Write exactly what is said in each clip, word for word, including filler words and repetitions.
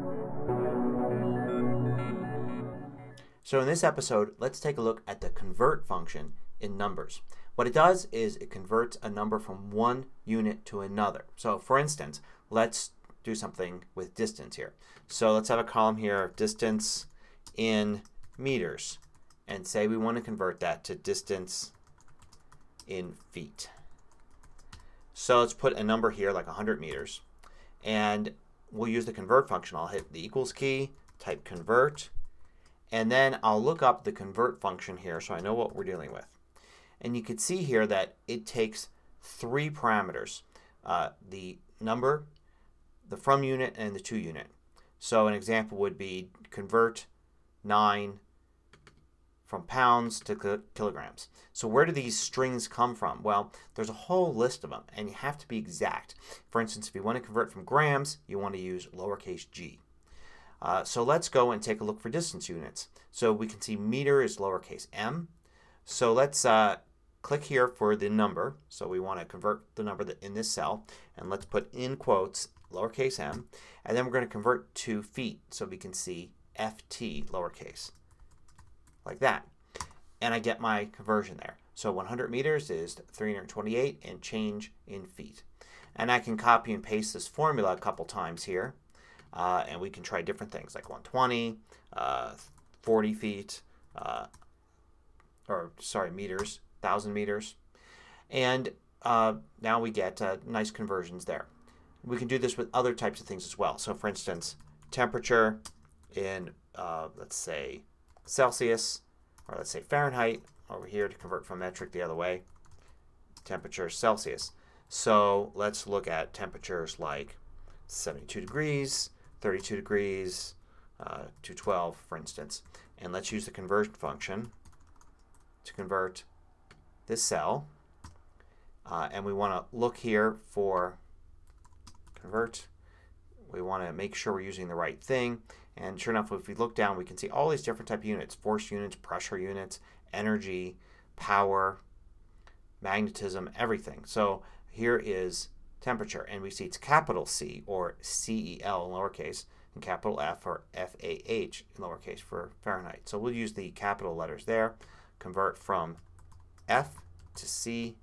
So in this episode, let's take a look at the convert function in numbers. What it does is it converts a number from one unit to another. So for instance, let's do something with distance here. So let's have a column here of distance in meters and say we want to convert that to distance in feet. So let's put a number here like one hundred meters and we'll use the convert function. I'll hit the equals key, type convert, and then I'll look up the convert function here so I know what we're dealing with. And you can see here that it takes three parameters. Uh, the number, the from unit, and the to unit. So an example would be convert nine from pounds to kilograms. So where do these strings come from? Well, there's a whole list of them and you have to be exact. For instance, if you want to convert from grams, you want to use lowercase g. Uh, so let's go and take a look for distance units. So we can see meter is lowercase m. So let's uh, click here for the number. So we want to convert the number that in this cell and let's put in quotes lowercase m, and then we're going to convert to feet so we can see F T lowercase like that. And I get my conversion there. So one hundred meters is three hundred twenty-eight and change in feet. And I can copy and paste this formula a couple times here. Uh, and we can try different things like one hundred twenty, uh, forty feet, uh, or sorry meters, one thousand meters. And uh, now we get uh, nice conversions there. We can do this with other types of things as well. So for instance, temperature in uh, let's say Celsius, or let's say Fahrenheit over here to convert from metric the other way. Temperature Celsius. So let's look at temperatures like seventy-two degrees, thirty-two degrees, uh, two twelve for instance. And let's use the conversion function to convert this cell. Uh, and we want to look here for convert. We want to make sure we're using the right thing. And sure enough, if we look down, we can see all these different type of units. Force units, pressure units, energy, power, magnetism, everything. So here is temperature. And we see it's capital C or C E L in lowercase and capital F or F A H in lowercase for Fahrenheit. So we'll use the capital letters there. Convert from F to C.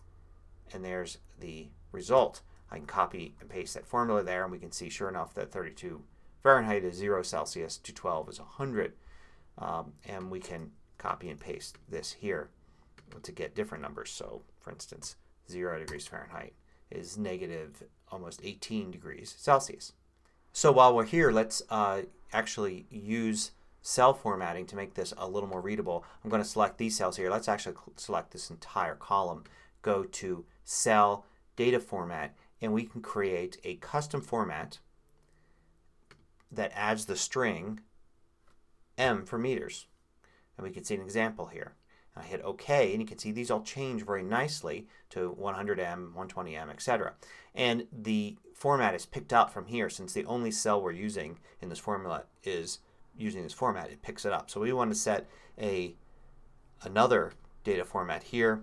And there's the result. I can copy and paste that formula there and we can see sure enough that thirty-two Fahrenheit is zero Celsius, two twelve is one hundred. Um, and we can copy and paste this here to get different numbers. So for instance, zero degrees Fahrenheit is negative almost eighteen degrees Celsius. So while we're here, let's uh, actually use cell formatting to make this a little more readable. I'm going to select these cells here. Let's actually select this entire column. Go to Cell, Data Format, and we can create a custom format that adds the string M for meters. And we can see an example here. I hit OK and you can see these all change very nicely to one hundred M, one hundred twenty M, et cetera. And the format is picked up from here since the only cell we're using in this formula is using this format. It picks it up. So we want to set a another data format here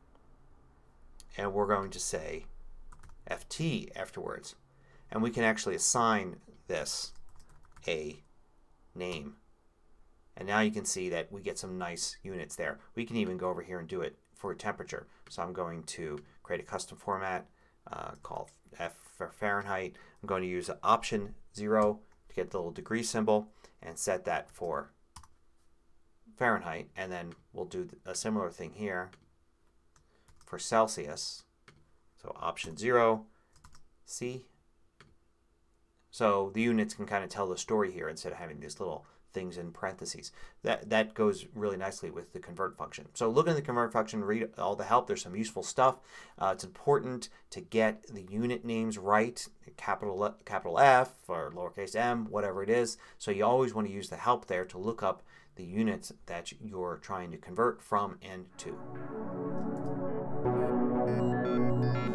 and we're going to say F T afterwards. And we can actually assign this a name. And now you can see that we get some nice units there. We can even go over here and do it for temperature. So I'm going to create a custom format uh, called F for Fahrenheit. I'm going to use option zero to get the little degree symbol and set that for Fahrenheit. And then we'll do a similar thing here for Celsius. So option zero, C. So the units can kind of tell the story here instead of having these little things in parentheses. That, that goes really nicely with the convert function. So look at the convert function, read all the help. There's some useful stuff. Uh, it's important to get the unit names right, capital, capital F or lowercase m, whatever it is. So you always want to use the help there to look up the units that you're trying to convert from and to.